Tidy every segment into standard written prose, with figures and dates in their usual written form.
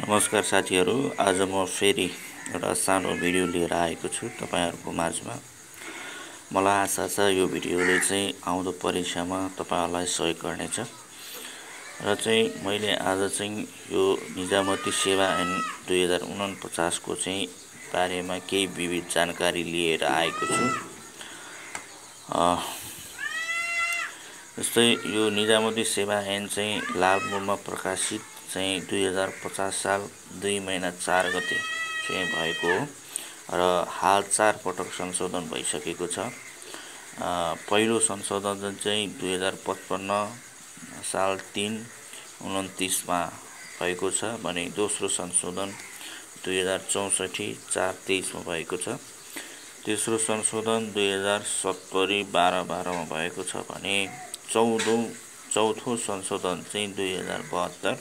नमस्कार साथीहरू, आज म फेरि एउटा सानो भिडियो लिएर आएको छु तपाईहरुको माझमा। मलाई आशा छ यो भिडियोले चाहिँ आउँदो परीक्षामा तपाईहरुलाई सहयोग गर्नेछ। र चाहिँ मैले आज चाहिँ यो निजामती सेवा ऐन 2049 को चाहिँ बारेमा केही विविध जानकारी लिएर आएको छु। जस्तै यो निजामती सेवा ऐन चाहिँ लागुमा प्रकाशित चाहिँ 2050 साल 2 महिना 4 गते चाहिँ भएको हो र हाल 4 पटक संशोधन भइसकेको छ। पहिलो संशोधन चाहिँ 2055 साल 3/29 मा भएको छ भने दोस्रो संशोधन 2064 4/23 मा भएको छ। तेस्रो संशोधन 2070 12/12 मा भएको छ भने चौथो संशोधन चाहिँ 2072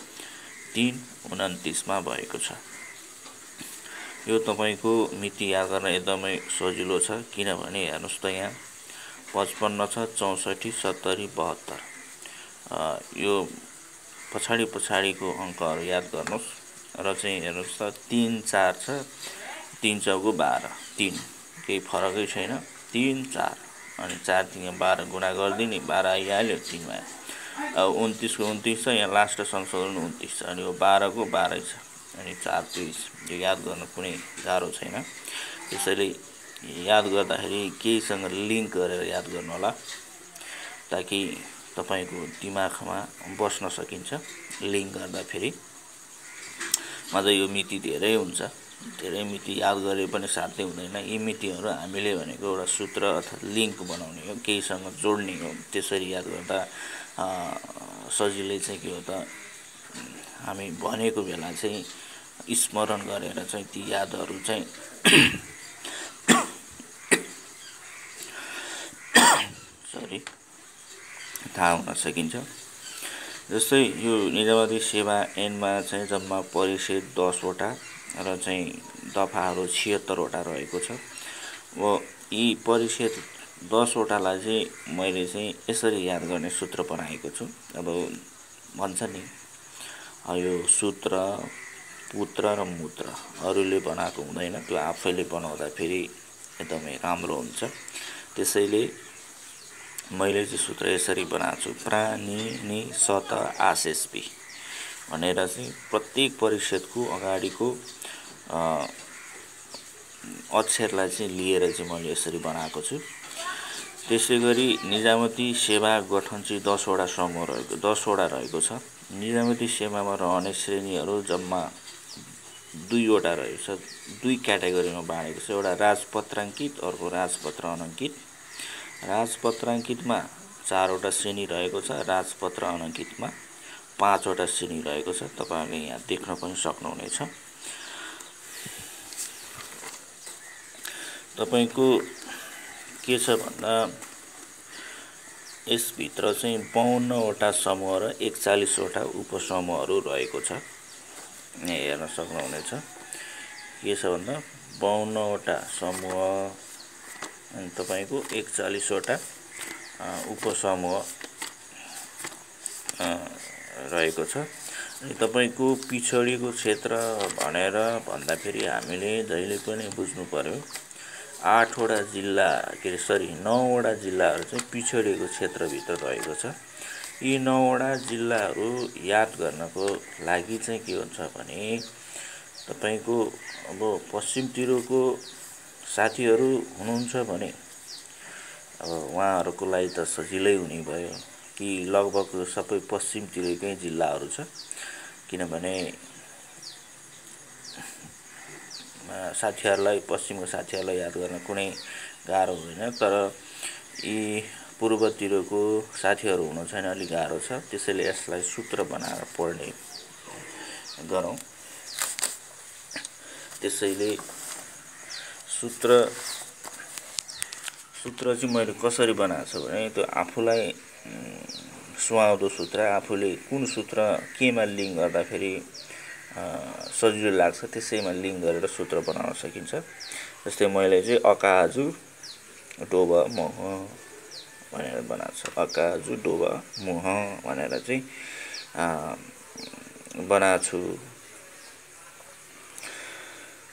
3/29 मा भएको छ। यो तपाईको मिति याद गर्न एकदमै सजिलो छ किनभने हेर्नुस् त यहाँ 55 छ 64 70 72 यो पछाडिको अंकहरु याद गर्नुस् र चाहिँ हेर्नुस् त 3 4 छ 3 चौको 12 3 केही फरकै छैन 3 4 अनि 4 3 12 गुणा गर्दिने 12 आइहाल्यो 3 मा 29 को 29 छ यहाँ लास्ट संशोधन 29 छ अनि यो 12 को 12 छ अनि 4 23 यो याद गर्न कुनै गाह्रो छैन। त्यसैले याद गर्दाखेरि केहीसँग लिंक गरेर याद गर्नु होला ताकि तपाईको दिमागमा बस्न सकिन्छ। लिंक गर्दा फेरि अझ यो मिति धेरै हुन्छ, धेरै मिति याद गरे पनि साध्य हुँदैन। यी मितिहरु हामीले भनेको एउटा सूत्र अथवा लिंक बनाउने हो, केहीसँग जोड्ने हो। त्यसरी याद गर्दा सजिलै चाहिँ के हो त हामी भनेको बेला चाहिँ स्मरण गरेर चाहिँ ती यादहरु चाहिँ थाहा हुन सकिन्छ। जस्तै यो निजामती सेवा ऐनमा चाहिँ जम्मा परिच्छेद 10 वटा र चाहिँ दफाहरु 76 वटा रहेको छ। यी परिच्छेद 10 वटालाई चाहिँ मैले चाहिँ यसरी याद गर्ने सूत्र बनाएको छु। अब भन्छ नि यो सूत्र पुत्र र मूत्र अरूले बनाएको हुँदैन, त्यो आफैले बनाउँदा फेरि एकदमै राम्रो हुन्छ। त्यसैले मैले चाहिँ सूत्र यसरी बनाएको छु प्राणी नि सत आशेस्पी भनेर चाहिँ प्रत्येक परिच्छेदको अगाडिको अक्षरलाई चाहिँ लिएर चाहिँ मैले यसरी बनाएको छु। त्यसैगरी निजामती सेवा गठन चाहिँ 10 वटा समूह रहेको 10 वटा रहेको छ। निजामती सेवामा रहने श्रेणीहरु जम्मा 2 वटा रहेको छ। 2 क्याटेगोरीमा बाँडेको छ, एउटा राजपत्राङ्कित अर्को राजपत्र अनङ्कित। राजपत्राङ्कितमा 4 वटा श्रेणी रहेको छ, राजपत्र अनङ्कितमा 5 वटा श्रेणी रहेको छ। तपाईहरुले यहाँ देख्न पनि सक्नुहुनेछ। तपाईको के छ भन्दा यस भित्र चाहिँ 52 वटा समूह र 41 वटा उपसमूहहरु रहेको छ। यहाँ हेर्न सक्नुहुनेछ। के छ भन्दा 52 वटा समूह अनि तपाईको 41 वटा उपसमूह रहेको छ। अनि तपाईको पिछडिएको क्षेत्र भनेर भन्दा फेरि हामीले जहिले पनि बुझ्नु पर्यो 8 वटा जिल्ला 9 वटा जिल्लाहरु चाहिँ पिछडिएको क्षेत्र भित्र रहेको छ। यी 9 वटा जिल्लाहरु याद गर्नको लागि चाहिँ के हुन्छ भने तपाईको अब पश्चिमतिरको साथीहरु हुनुहुन्छ भने अब उहाँहरुको लागि त सजिलै हुने भयो कि लगभग सबै पश्चिमतिरकै जिल्लाहरु छ किनभने साथीहरुलाई पश्चिमको साथीहरुलाई याद गर्न कुनै गाह्रो हुँदैन। तर यी पूर्वतिरको साथीहरु हुनु छैन अलि गाह्रो छ। त्यसैले यसलाई सूत्र बनाएर पढ्ने गरौँ। त्यसैले सूत्र चाहिँ मैले कसरी बनाएको छु भने त्यो आफुलाई सुहाउँदो सूत्र आफुले कुन सूत्र केमा लिंक गर्दा फेरि सजिलो लाग्छ त्यसैमा लिंक गरेर सूत्र बनाउन सकिन्छ। जस्तै मैले चाहिँ अकाजु डोब मोह भनेर बनाएको छु। अकाजु डोब मोह भनेर चाहिँ बनाएको छु।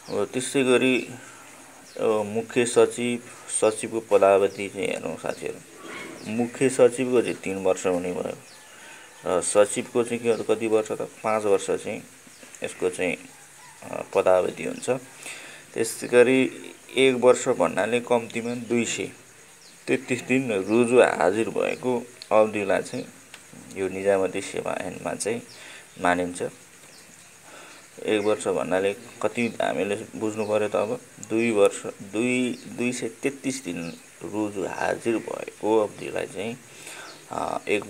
त्यस्तै गरी मुख्य सचिवको पदावधि चाहिँ हेर्नु साथीहरू। मुख्य सचिवको चाहिँ 3 वर्ष हुने भयो र सचिवको चाहिँ के कति वर्ष त 5 वर्ष चाहिँ यसको चाहिँ पदावधि हुन्छ। त्यस्तै गरी 1 वर्ष भन्नाले कम्तीमा 233 दिन रुजु हाजिर भएको अवधिलाई चाहिँ यो निजामती सेवा ऐनमा चाहिँ मानिन्छ। 1 वर्ष भन्नाले कति हामीले बुझ्नु पर्यो त अब 233 दिन रुजु हाजिर भएको अवधिलाई चाहिँ 1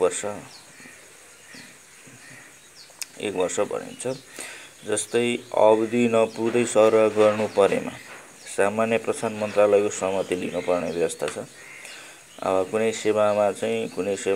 वर्ष भनिन्छ। जस्तै अवधि नपुग्दै सरह गर्नु परेमा सामान्य प्रशासन मन्त्रालयको सहमति लिनुपर्ने व्यवस्था छ। अब कुनै सेवामा चाहिँ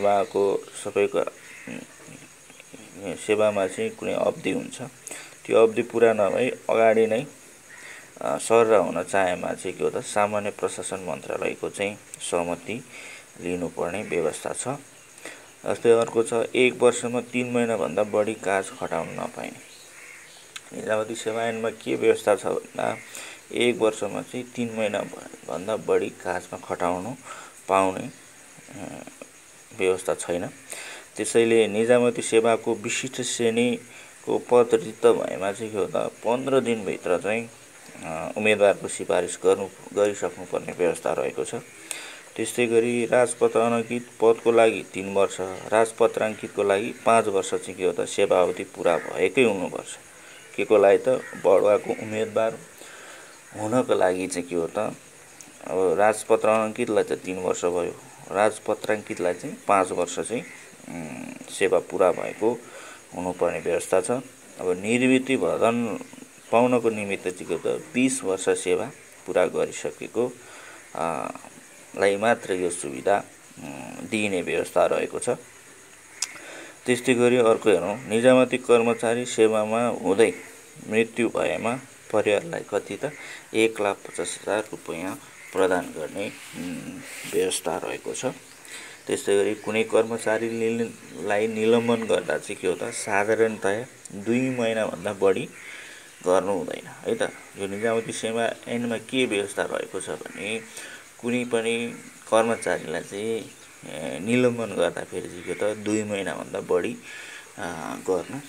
सेवामा चाहिँ कुनै अवधि हुन्छ, त्यो अवधि पुरा नभई अगाडि नै सरह हुन चाहेमा चाहिँ के हो त सामान्य प्रशासन मन्त्रालयको चाहिँ सहमति लिनुपर्ने व्यवस्था छ। जस्तै अर्को छ 1 वर्षमा 3 महिनाभन्दा बढी काज खटाउन नपाइने। निजामती सेवा ऐनमा के व्यवस्था छ भन्दा 1 वर्षमा चाहिँ 3 महिनाभन्दा बढी काजमा खटाउनु पाउने व्यवस्था छैन। त्यसैले निजामती सेवाको विशिष्ट श्रेणीको पद रिक्त भएमा चाहिँ के हो त 15 दिनभित्र चाहिँ उम्मेदवारको सिफारिस गरिसक्नुपर्ने व्यवस्था रहेको छ। त्यस्तै गरी राजपत्र अनाङ्कित पदको लागि 3 वर्ष, राजपत्राङ्कितको लागि 5 वर्ष चाहिँ के हो त सेवा अवधि पुरा भएकै हुनुपर्छ। के को लागि त बढुवाको उम्मेदवार हुनको लागि चाहिँ के हो त अब राजपत्र अनाङ्कितलाई चाहिँ 3 वर्ष भयो, राजपत्राङ्कितलाई चाहिँ 5 वर्ष चाहिँ सेवा पुरा भएको हुनुपर्ने व्यवस्था छ। अब निवृत्ति भवन पाउनको निमित्त चाहिँ के त 20 वर्ष सेवा पुरा गरिसकेको लाई मात्र यो सुविधा दिइने व्यवस्था रहेको छ। त्यस्तै गरी अर्को हेरौँ, निजामती कर्मचारी सेवामा हुँदै मृत्यु भएमा परिवारलाई कति त 1,50,000 रुपैयाँ प्रदान गर्ने व्यवस्था रहेको छ। त्यस्तै गरी कुनै कर्मचारीलाई निलम्बन गर्दा चाहिँ के हो त साधारणतया 2 महिनाभन्दा बढी गर्नु हुँदैन है त। यो निजामती सेवा ऐनमा के व्यवस्था रहेको छ भने कुनै पनि कर्मचारीलाई चाहिँ निलम्बन गर्दाखेरि चाहिँ के त 2 महिनाभन्दा बढी गर्नु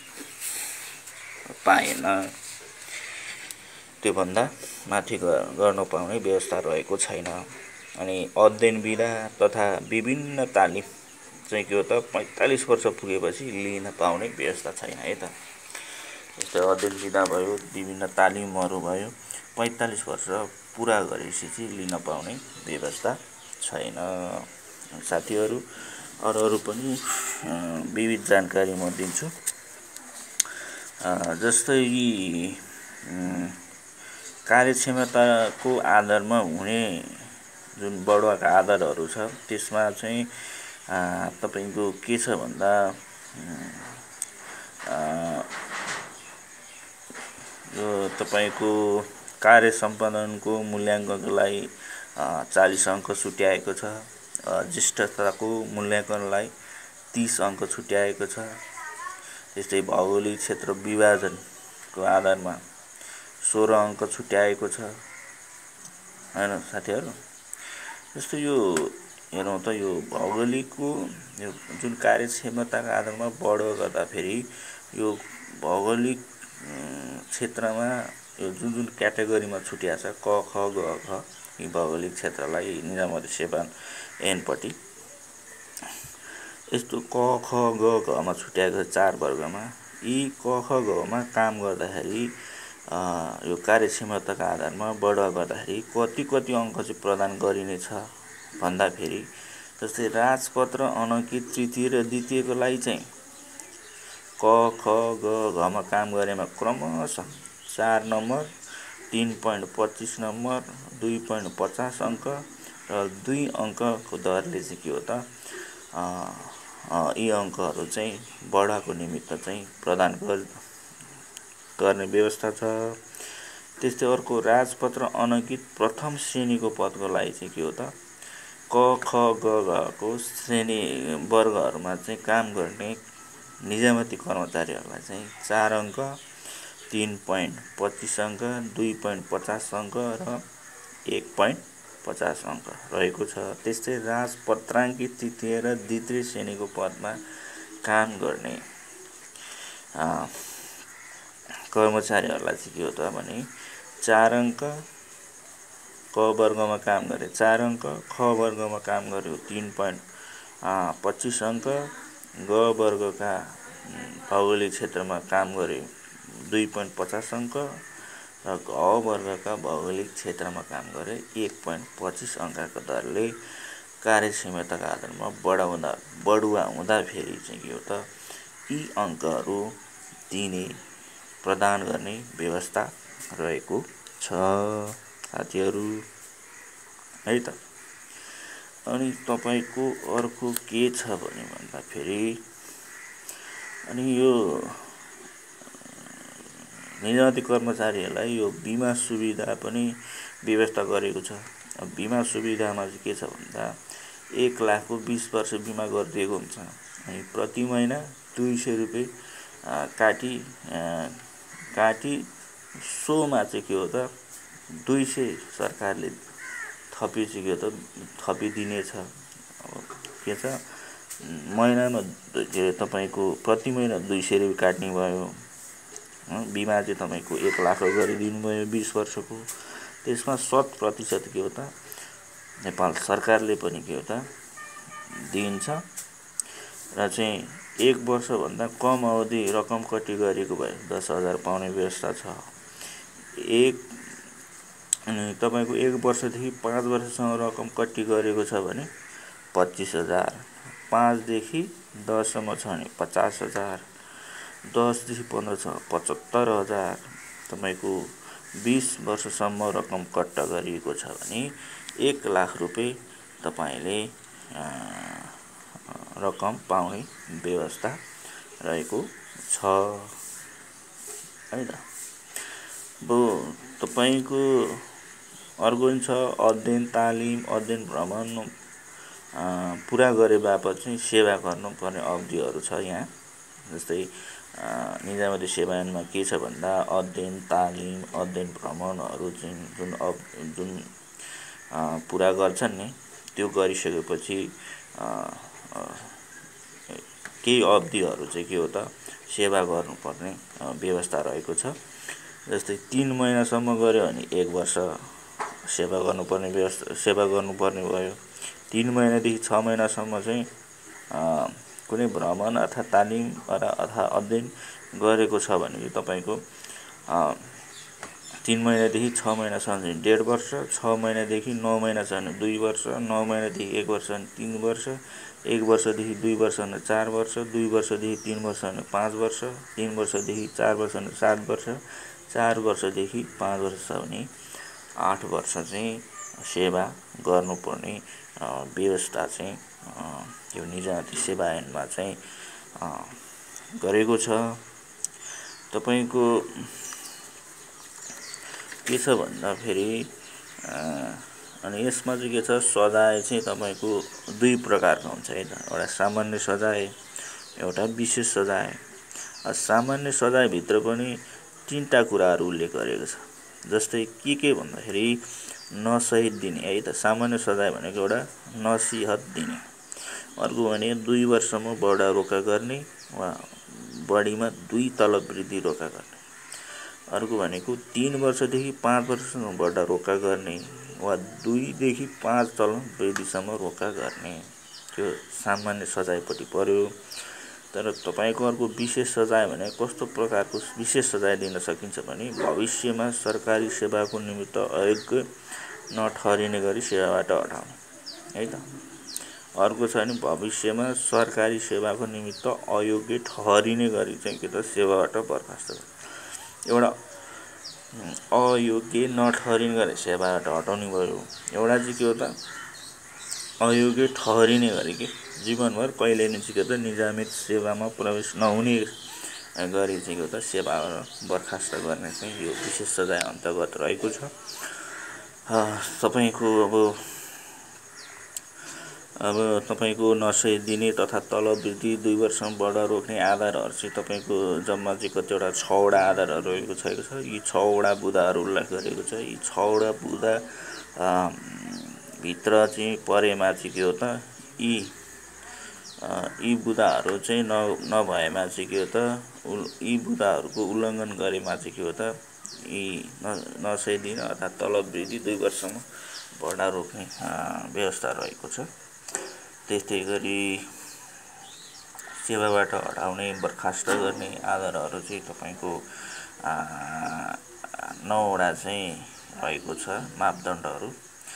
पाएन, त्योभन्दा माथि गर्न पाउने व्यवस्था रहेको छैन। अनि अध्ययन विधा तथा विभिन्न तालिम चाहिँ के हो त 45 वर्ष पुगेपछि लिन पाउने व्यवस्था छैन है त। जस्तै अध्ययन विधा भयो, विभिन्न तालिमहरू भयो, 45 वर्ष पुरा गरेपछि चाहिँ लिन पाउने व्यवस्था छैन। साथीहरू अरू पनि विविध जानकारी म दिन्छु। जस्तै कार्यक्षमताको आधारमा हुने जुन बढुवाका आधारहरू छ त्यसमा चाहिँ तपाईको के छ भन्दा यो तपाईको कार्य सम्पादनको मूल्याङ्कनको लागि 40 अङ्क छुट्याएको छ। ज्येष्ठताको मूल्याङ्कनलाई 30 अङ्क छुट्याएको छ। त्यस्तै भौगोलिक क्षेत्र विभाजनको आधारमा 16 अङ्क छुट्याएको छ हैन साथीहरू। जस्तो यो हेरौँ त यो भौगोलिकको यो जुन कार्यक्षमताको आधारमा बढो गर्दाखेरि यो भौगोलिक क्षेत्रमा यो जुन क्याटेगोरीमा छुट्याएको छ क ख ग घ यी भौगोलिक क्षेत्रलाई निजामती सेवा ऐनपट्टि यस्तो क ख ग घमा छुट्याएको 4 वर्गमा। यी क ख गमा काम गर्दाखेरि यो कार्यक्षमताका आधारमा बढुवा गर्दाखेरि कति अङ्क चाहिँ प्रदान गरिनेछ भन्दाखेरि जस्तै राजपत्र अनाङ्कित तृतीय र द्वितीयको लागि चाहिँ क ख ग घमा काम गरेमा क्रमशः 4 नम्बर, 3.25 नम्बर, 2.50 अङ्क र 2 अङ्कको दरले चाहिँ के हो त यी अङ्कहरू चाहिँ बढाको निमित्त चाहिँ प्रदान गर्ने व्यवस्था छ। त्यस्तै अर्को राजपत्र अनाङ्कित प्रथम श्रेणीको पदको लागि चाहिँ के हो त क ख ग घको श्रेणी वर्गहरूमा चाहिँ काम गर्ने निजामती कर्मचारीहरूलाई चाहिँ 4 अङ्क, 3.25 अङ्क, 2.50 अङ्क र 1.50 अङ्क रहेको छ। त्यस्तै राजपत्राङ्कित तृतीय र द्वितीय श्रेणीको पदमा काम गर्ने कर्मचारीहरूलाई चाहिँ के हो त भने 4 अङ्क क वर्गमा काम गरे 4 अङ्क, ख वर्गमा काम गर्यो 3.25 अङ्क, ग वर्गका भौगोलिक क्षेत्रमा काम गरे 2.50 अङ्क र घ वर्गका भौगोलिक क्षेत्रमा काम गरे 1.25 अङ्कका दरले कार्यक्षमताका आधारमा बढुवा हुँदाखेरि चाहिँ के हो त यी अङ्कहरू दिने प्रदान गर्ने व्यवस्था रहेको छ साथीहरू है त। अनि तपाईँको अर्को के छ भने भन्दाखेरि अनि यो निजामती कर्मचारीहरूलाई यो बिमा सुविधा पनि व्यवस्था गरेको छ। बिमा सुविधामा चाहिँ के छ भन्दा 1 लाखको 20 वर्ष बिमा गरिदिएको हुन्छ। अनि प्रति महिना 200 रुपियाँ काटी सोमा चाहिँ के हो त 200 सरकारले थपी चाहिँ के हो त थपिदिनेछ। अब के छ महिनामा तपाईँको प्रति महिना 200 रुपियाँ काट्ने भयो। बिमा चाहिँ तपाईँको 1 लाख गरिदिनु भयो 20 वर्षको। त्यसमा 100% के हो त नेपाल सरकारले पनि के हो त दिन्छ र चाहिँ 1 वर्षभन्दा कम अवधि रकम कट्टी गरेको भए 10,000 पाउने व्यवस्था छ। तपाईँको 1 वर्षदेखि 5 वर्षसम्म रकम कट्टी गरेको छ भने 25,000, 5 देखि 10 सम्म छ भने 50,000, 10 देखि 15 छ 75,000, तपाईँको 20 वर्षसम्म रकम कट्टा गरिएको छ भने 1 लाख रुपियाँ तपाईँले रकम पाउने व्यवस्था रहेको छ है त। अब तपाईँको अर्को छ अध्ययन तालिम, अध्ययन भ्रमण पुरा गरे बापत चाहिँ सेवा गर्नुपर्ने अवधिहरू छ यहाँ। जस्तै निजामती सेवामा के छ भन्दा अध्ययन तालिम, अध्ययन भ्रमणहरू चाहिँ जुन पुरा गर्छन् नि त्यो गरिसकेपछि केही अवधिहरू चाहिँ के हो त सेवा गर्नुपर्ने व्यवस्था रहेको छ। जस्तै 3 महिनासम्म गऱ्यो भने 1 वर्ष सेवा गर्नुपर्ने भयो। 3 महिनादेखि 6 महिनासम्म चाहिँ कुनै भ्रमण अथवा तालिम अथवा अध्ययन गरेको छ भने तपाईँको 3 महिनादेखि 6 महिनासम्म चाहिँ 1.5 वर्ष, 6 महिनादेखि 9 महिनासम्म 2 वर्ष, 9 महिनादेखि 1 वर्ष 3 वर्ष, 1 वर्षदेखि 2 वर्ष 4 वर्ष, 2 वर्षदेखि 3 वर्ष 5 वर्ष, 3 वर्षदेखि 4 वर्ष 7 वर्ष, 4 वर्षदेखि 5 वर्ष भने 8 वर्ष चाहिँ सेवा गर्नुपर्ने व्यवस्था चाहिँ यो निजामती सेवा ऐनमा चाहिँ गरेको छ। तपाईँको के छ भन्दाखेरि अनि यसमा चाहिँ के छ सजाय चाहिँ तपाईँको 2 प्रकारको हुन्छ है त। एउटा सामान्य सजाय, एउटा विशेष सजाय। सामान्य सजायभित्र पनि 3टा कुराहरू उल्लेख गरेको छ। जस्तै के भन्दाखेरि नसहित दिने है त। सामान्य सजाय भनेको एउटा नसिहत दिने। अर्को भने 2 वर्षसम्म बढा रोका गर्ने वा बढीमा 2 तलब वृद्धि रोका गर्ने। अर्को भनेको 3 वर्षदेखि 5 वर्षसम्म बढा रोका गर्ने वा 2 देखि 5 तलब वृद्धिसम्म रोका गर्ने। त्यो सामान्य सजायपट्टि पर्यो। तर तपाईँको अर्को विशेष सजाय भने कस्तो प्रकारको विशेष सजाय दिन सकिन्छ भने भविष्यमा सरकारी सेवाको निमित्त अयोग्य नठहरिने गरी सेवाबाट हटाउने है त। अर्को छ भने भविष्यमा सरकारी सेवाको निमित्त अयोग्य ठहरिने गरी चाहिँ के त सेवाबाट बर्खास्त गर्ने। एउटा अयोग्य नठहरिने गरी सेवाबाट हटाउने भयो। एउटा चाहिँ के हो त अयोग्य ठहरिने गरी के जीवनभर कहिले नै चाहिँ के त निजामती सेवामा प्रवेश नहुने गरी चाहिँ के त सेवाबाट बर्खास्त गर्ने चाहिँ यो विशेष सजाय अन्तर्गत रहेको छ। तपाईँको अब अब तपाईँको नसय दिने तथा तलब वृद्धि 2 वर्षमा बढा रोक्ने आधारहरू चाहिँ तपाईँको जम्मा चाहिँ कतिवटा 6वटा आधारहरू रहेको छ। यी 6वटा बुँदाहरू उल्लेख गरेको छ। यी 6वटा बुँदा भित्र चाहिँ परेमा चाहिँ के हो त, यी बुँदाहरू चाहिँ नभएमा चाहिँ के हो त, यी बुँदाहरूको उल्लङ्घन गरेमा चाहिँ के हो त, यी नसय दिन अर्थात् तलब वृद्धि 2 वर्षमा बढा रोक्ने व्यवस्था रहेको छ। त्यस्तै गरी सेवाबाट हटाउने बर्खास्त गर्ने आधारहरू चाहिँ तपाईँको 9वटा चाहिँ रहेको छ मापदण्डहरू।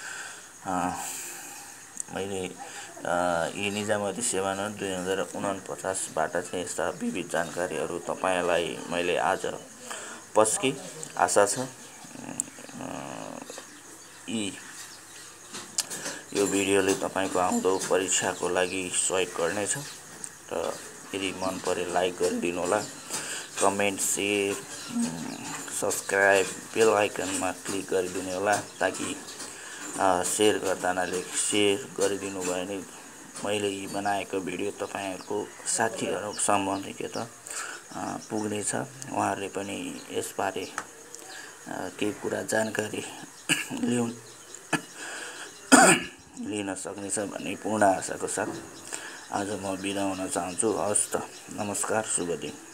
मैले यी निजामती सेवानन्द 2049बाट चाहिँ यस्ता विविध जानकारीहरू तपाईँलाई मैले आज पस्के। आशा छ यो भिडियोले तपाईँको आउँदो परीक्षाको लागि सहयोग गर्नेछ र यदि मन परे लाइक गरिदिनु होला, कमेन्ट, सेयर, सब्सक्राइब, बेल आइकनमा क्लिक गरिदिनु होला, ताकि सेयर गर्दानाले सेयर गरिदिनु भयो भने मैले यी बनाएको भिडियो तपाईँहरूको साथीहरूसम्म के त पुग्नेछ। उहाँहरूले पनि यसबारे केही कुरा जानकारी लिन सक्नेछ भन्ने पूर्ण आशाको साथ आज म बिदा हुन चाहन्छु। हवस् त, नमस्कार, शुभ दिन।